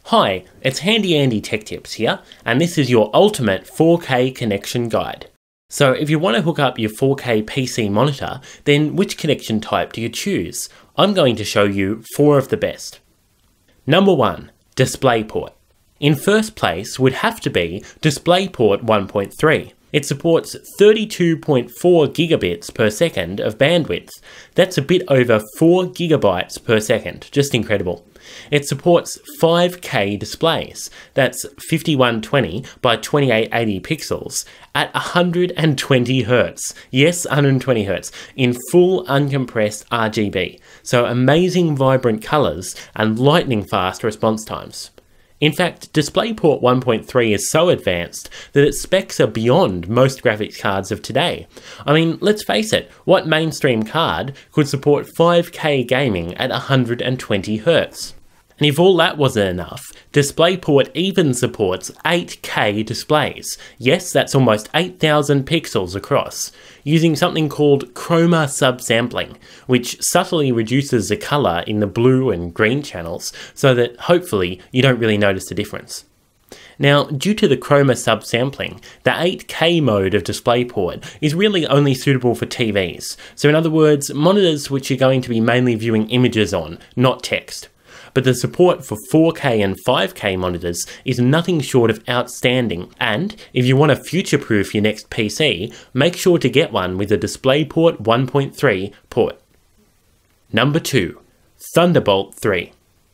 Hi, it's HandyAndy Tech Tips here, and this is your ultimate 4K connection guide. So if you want to hook up your 4K PC monitor, then which connection type do you choose? I'm going to show you 4 of the best. Number 1, DisplayPort. In first place would have to be DisplayPort 1.3. It supports 32.4 gigabits per second of bandwidth. That's a bit over 4 gigabytes per second, just incredible. It supports 5K displays, that's 5120 by 2880 pixels, at 120 Hz. Yes, 120 Hz, in full uncompressed RGB. So amazing vibrant colours and lightning fast response times. In fact, DisplayPort 1.3 is so advanced that its specs are beyond most graphics cards of today. I mean, let's face it, what mainstream card could support 5K gaming at 120 Hz? And if all that wasn't enough, DisplayPort even supports 8K displays. Yes, that's almost 8,000 pixels across, using something called chroma subsampling, which subtly reduces the colour in the blue and green channels so that hopefully you don't really notice the difference. Now, due to the chroma subsampling, the 8K mode of DisplayPort is really only suitable for TVs. So in other words, monitors which you're going to be mainly viewing images on, not text. But the support for 4K and 5K monitors is nothing short of outstanding, and if you want to future-proof your next PC, make sure to get one with a DisplayPort 1.3 port. Number 2, Thunderbolt 3.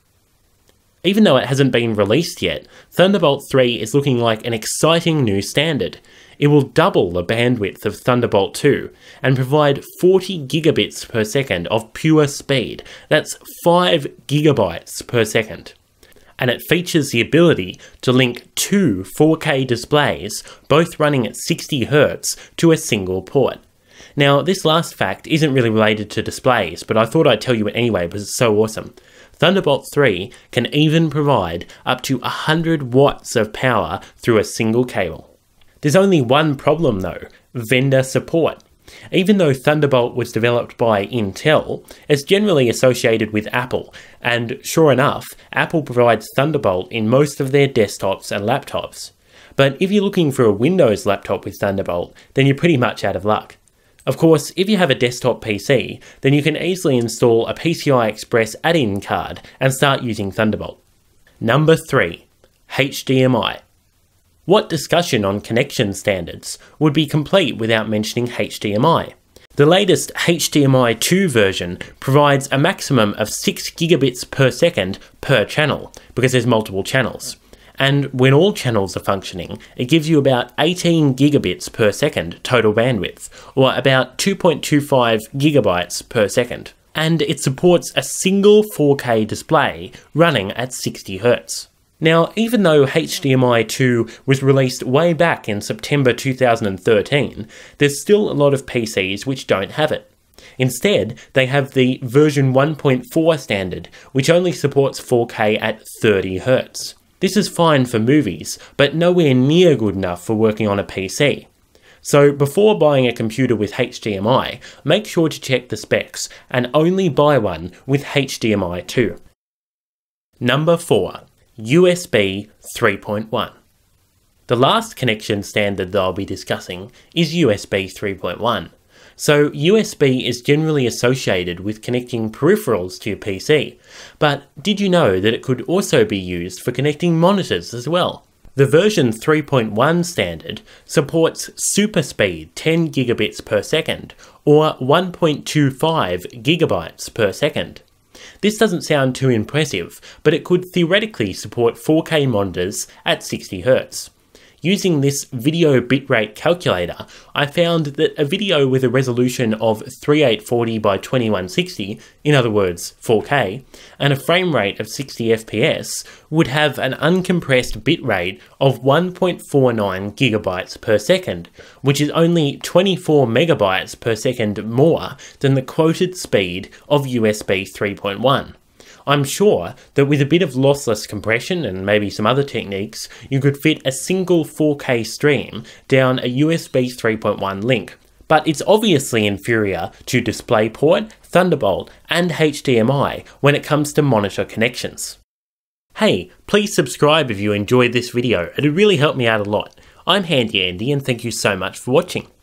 Even though it hasn't been released yet, Thunderbolt 3 is looking like an exciting new standard. It will double the bandwidth of Thunderbolt 2 and provide 40 gigabits per second of pure speed. That's 5 gigabytes per second. And it features the ability to link 2 4K displays, both running at 60 Hz, to a single port. Now, this last fact isn't really related to displays, but I thought I'd tell you it anyway because it's so awesome. Thunderbolt 3 can even provide up to 100 watts of power through a single cable. There's only one problem though, vendor support. Even though Thunderbolt was developed by Intel, it's generally associated with Apple, and sure enough, Apple provides Thunderbolt in most of their desktops and laptops. But if you're looking for a Windows laptop with Thunderbolt, then you're pretty much out of luck. Of course, if you have a desktop PC, then you can easily install a PCI Express add-in card and start using Thunderbolt. Number 3, HDMI. What discussion on connection standards would be complete without mentioning HDMI? The latest HDMI 2 version provides a maximum of 6 gigabits per second per channel, because there's multiple channels. And when all channels are functioning, it gives you about 18 gigabits per second total bandwidth, or about 2.25 gigabytes per second. And it supports a single 4K display running at 60 Hz. Now, even though HDMI 2 was released way back in September 2013, there's still a lot of PCs which don't have it. Instead, they have the version 1.4 standard, which only supports 4K at 30 Hz. This is fine for movies, but nowhere near good enough for working on a PC. So before buying a computer with HDMI, make sure to check the specs and only buy one with HDMI 2. Number 4. USB 3.1. The last connection standard that I'll be discussing is USB 3.1. So USB is generally associated with connecting peripherals to your PC, but did you know that it could also be used for connecting monitors as well? The version 3.1 standard supports super speed 10 gigabits per second or 1.25 gigabytes per second. This doesn't sound too impressive, but it could theoretically support 4K monitors at 60 Hz. Using this video bitrate calculator, I found that a video with a resolution of 3840 by 2160, in other words 4K, and a frame rate of 60 FPS would have an uncompressed bitrate of 1.49 gigabytes per second, which is only 24 megabytes per second more than the quoted speed of USB 3.1. I'm sure that with a bit of lossless compression and maybe some other techniques, you could fit a single 4K stream down a USB 3.1 link. But it's obviously inferior to DisplayPort, Thunderbolt, and HDMI when it comes to monitor connections. Hey, please subscribe if you enjoyed this video, it'd really help me out a lot. I'm Handy Andy and thank you so much for watching.